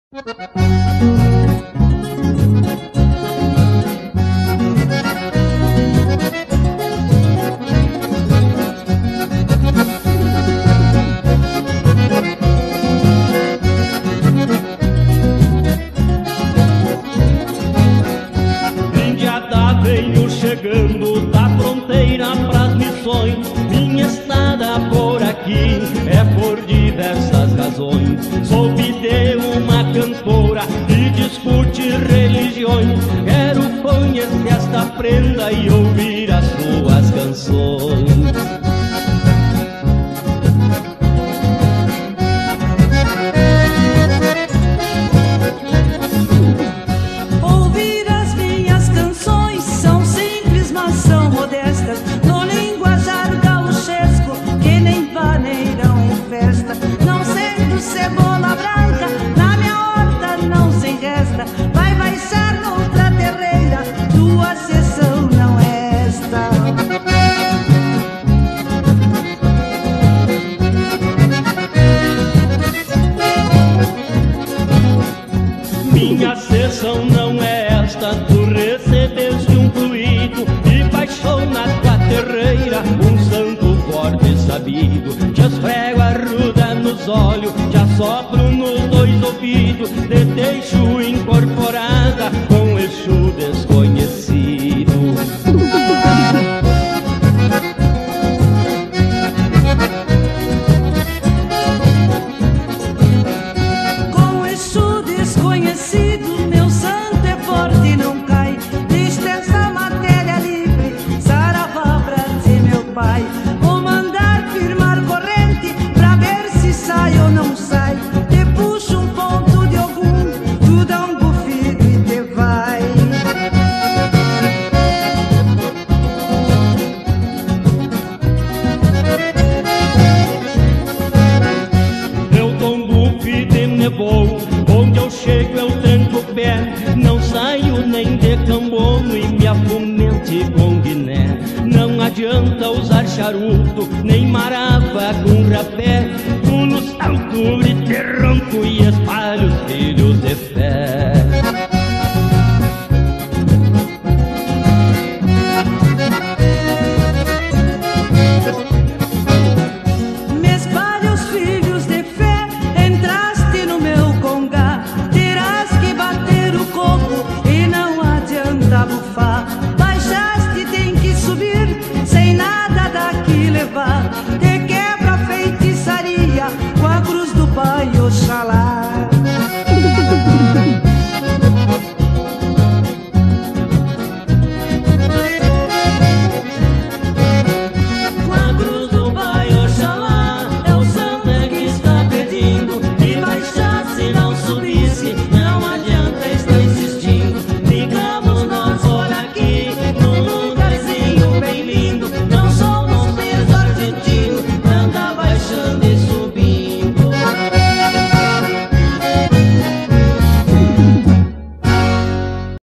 Indiada venho chegando da fronteira pras missões. Minha estada por aqui é por diversas razões. Soube de uma cantora que discute religiões. Quero conhecer esta prenda e ouvir as suas canções. No linguajar gauchesco, que nem paneirão em festa. Não sendo cebola branca, na minha horta não se resta. Vai baixar noutra terreira, tua sessão não é esta. Minha sessão não é esta, tu recebeste um fluido e baixou na tua terreira um santo forte e sabido. Te esfrego a ruda nos olhos, te assopro nos dois ouvidos, te deixo incorporada com Exu desconhecido. Com Exu desconhecido, meu santo é forte e não cai. Dispensa matéria livre, saravá pra ti, meu pai. Vou mandar firmar corrente pra ver se sai ou não sai. Te puxo um ponto de algum, tu dá um bufido e te vai. Eu dou um bufido e me vou, onde eu chego eu tranco o pé. Não saio nem de cambono e me afumente com guiné. Não adianta usar charuto, nem marava com rapé. Pulo, salto, grito, ronco e